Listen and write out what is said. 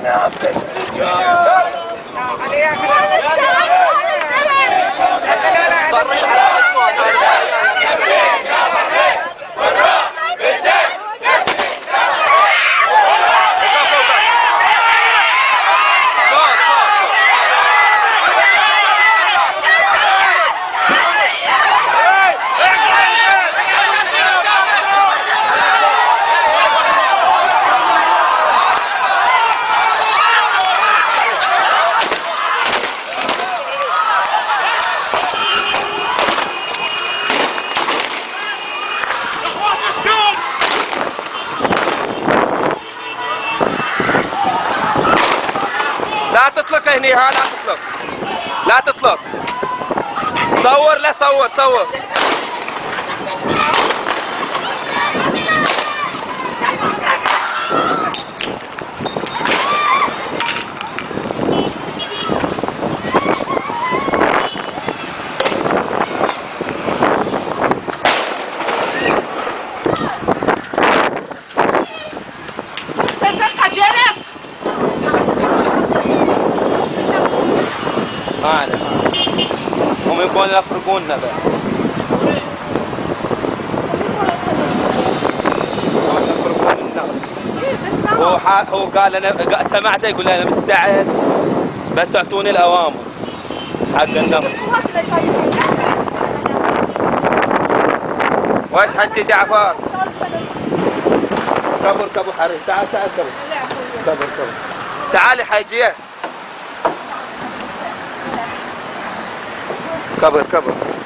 لا تطلق هني، ها لا تطلق، لا تطلق. صور، لا صور صور. هم يبغون يفرقوننا بقى. يفرقون الناس. هو قال انا سمعته يقول انا مستعد بس اعطوني الاوامر حق النفط. ويش حجي جعفر؟ كبر حريص، تعال كبر. تعالي حجيه. كبر